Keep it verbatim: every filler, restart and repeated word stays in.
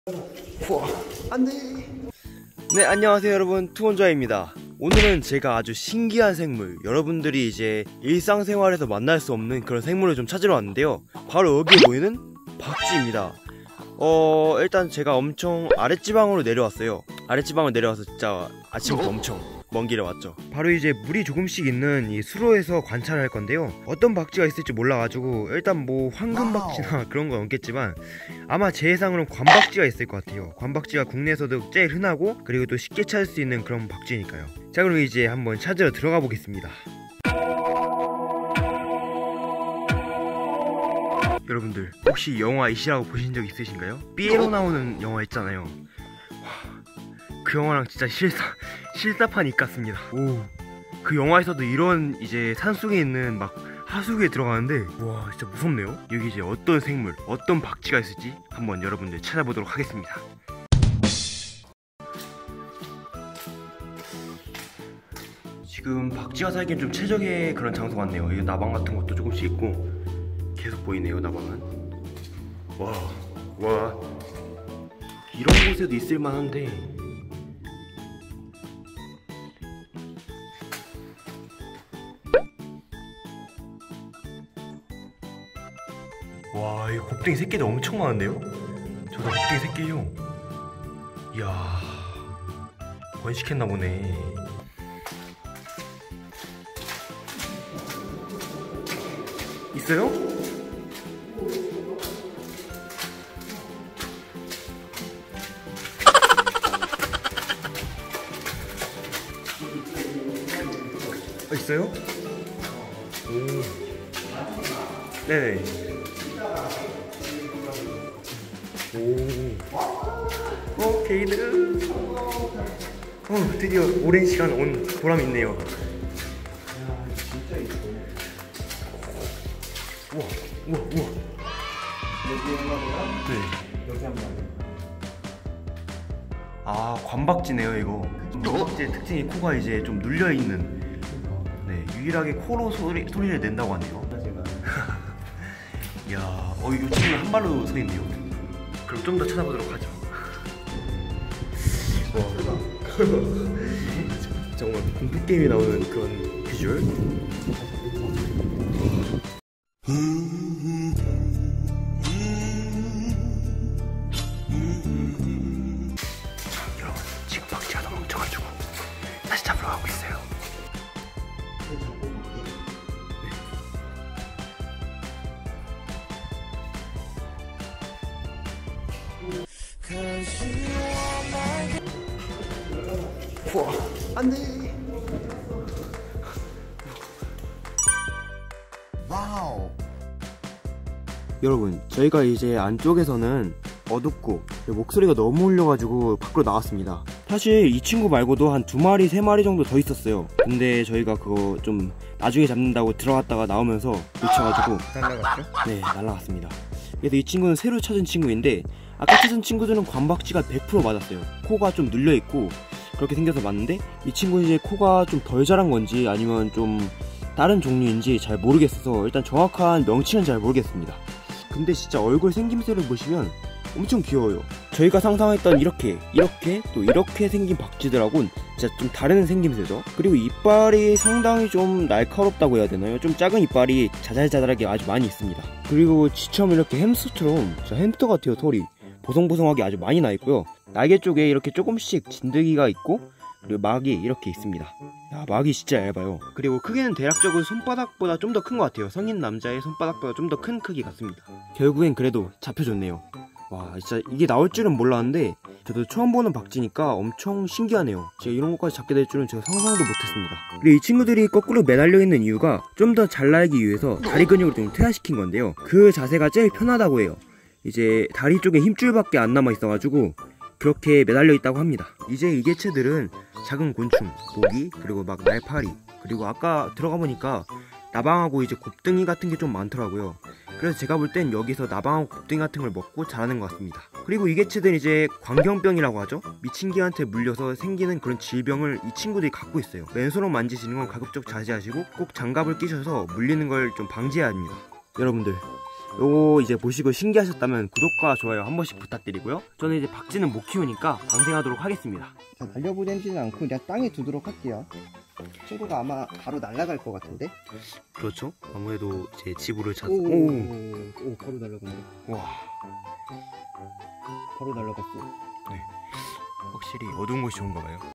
우와, 안돼. 네, 안녕하세요 여러분, 투혼자입니다. 오늘은 제가 아주 신기한 생물, 여러분들이 이제 일상생활에서 만날 수 없는 그런 생물을 좀 찾으러 왔는데요, 바로 여기에 보이는 박쥐입니다. 어 일단 제가 엄청 아랫지방으로 내려왔어요. 아랫지방으로 내려와서 진짜 아침부터 엄청 먼 길에 왔죠. 바로 이제 물이 조금씩 있는 이 수로에서 관찰을 할 건데요, 어떤 박쥐가 있을지 몰라가지고 일단 뭐 황금박쥐나 그런 건 없겠지만 아마 제 예상으로는 관박쥐가 있을 것 같아요. 관박쥐가 국내에서도 제일 흔하고 그리고 또 쉽게 찾을 수 있는 그런 박쥐니까요. 자, 그럼 이제 한번 찾으러 들어가 보겠습니다. 여러분들 혹시 영화 이시라고 보신 적 있으신가요? 삐에로 나오는 영화 있잖아요. 와, 그 영화랑 진짜 실사, 실사판이 같습니다. 오, 그 영화에서도 이런 이제 산속에 있는 막 하수구에 들어가는데 와, 진짜 무섭네요. 여기 이제 어떤 생물, 어떤 박쥐가 있을지 한번 여러분들 찾아보도록 하겠습니다. 지금 박쥐가 살기엔 좀 최적의 그런 장소 같네요. 여기 나방 같은 것도 조금씩 있고 계속 보이네요, 나방은. 와, 와, 이런 곳에도 있을 만한데. 와, 이 곱등이 새끼도 엄청 많은데요? 저도 곱등이 새끼요. 이야, 번식했나 보네. 있어요? 어, 있어요? 오. 네네. 오. 어, 게이드. 어, 드디어 오랜 시간 온 보람이 있네요. 우와, 우와, 우와. 여기 한 마리랑 네. 여기 한 마리. 아, 관박쥐네요 이거. 관박쥐의 특징이 코가 이제 좀 눌려있는. 네, 유일하게 코로 소리, 소리를 낸다고 하네요. 이야, 어, 이 친구는 한 발로 서 있네요. 그럼 좀 더 찾아보도록 하죠. 와, 정말 공포게임에 나오는 그런 비주얼. 여러분, 지금 박쥐가 너무 뭉쳐가지고 다시 잡으러 가고 있어요. 우와, 안돼. 와우. 여러분, 저희가 이제 안쪽에서는 어둡고 목소리가 너무 울려가지고 밖으로 나왔습니다. 사실 이 친구 말고도 한 두 마리, 세 마리 정도 더 있었어요. 근데 저희가 그거 좀 나중에 잡는다고 들어갔다가 나오면서 놓쳐가지고 날라갔죠? 네, 날라갔습니다. 그래서 이 친구는 새로 찾은 친구인데 아까 찾은 친구들은 관박쥐가 백 퍼센트 맞았어요. 코가 좀 눌려있고 그렇게 생겨서 맞는데 이 친구는 이제 코가 좀 덜 자란 건지 아니면 좀 다른 종류인지 잘 모르겠어서 일단 정확한 명칭은 잘 모르겠습니다. 근데 진짜 얼굴 생김새를 보시면 엄청 귀여워요. 저희가 상상했던 이렇게 이렇게 또 이렇게 생긴 박쥐들하고는 진짜 좀 다른 생김새죠. 그리고 이빨이 상당히 좀 날카롭다고 해야 되나요? 좀 작은 이빨이 자잘자잘하게 아주 많이 있습니다. 그리고 쥐처럼 이렇게 햄스터처럼 진짜 햄스터 같아요. 털이 보송보송하게 아주 많이 나 있고요. 날개 쪽에 이렇게 조금씩 진드기가 있고 그리고 막이 이렇게 있습니다. 야, 막이 진짜 얇아요. 그리고 크기는 대략적으로 손바닥보다 좀 더 큰 것 같아요. 성인 남자의 손바닥보다 좀 더 큰 크기 같습니다. 결국엔 그래도 잡혀줬네요. 와, 진짜 이게 나올 줄은 몰랐는데 저도 처음 보는 박쥐니까 엄청 신기하네요. 제가 이런 것까지 잡게 될 줄은 제가 상상도 못했습니다. 그리고 이 친구들이 거꾸로 매달려 있는 이유가 좀 더 잘 날기 위해서 다리 근육을 좀 퇴화시킨 건데요, 그 자세가 제일 편하다고 해요. 이제 다리 쪽에 힘줄밖에 안 남아 있어가지고 그렇게 매달려 있다고 합니다. 이제 이 개체들은 작은 곤충, 모기, 그리고 막 날파리, 그리고 아까 들어가 보니까 나방하고 이제 곱등이 같은 게 좀 많더라고요. 그래서 제가 볼 땐 여기서 나방하고 곱등이 같은 걸 먹고 자라는 것 같습니다. 그리고 이 개체들은 이제 광경병이라고 하죠. 미친 개한테 물려서 생기는 그런 질병을 이 친구들이 갖고 있어요. 맨손으로 만지시는 건 가급적 자제하시고 꼭 장갑을 끼셔서 물리는 걸 좀 방지해야 합니다. 여러분들, 요거 이제 보시고 신기하셨다면 구독과 좋아요 한 번씩 부탁드리고요. 저는 이제 박쥐는 못 키우니까 방생하도록 하겠습니다. 자, 날려보내지는 않고 그냥 땅에 두도록 할게요. 친구가 아마 바로 날아갈 것 같은데? 그렇죠. 아무래도 제 집으로 찾아. 오, 오. 오, 오, 바로 날아간다. 와. 바로 날아갔어. 확실히 어두운 곳이 좋은가 봐요.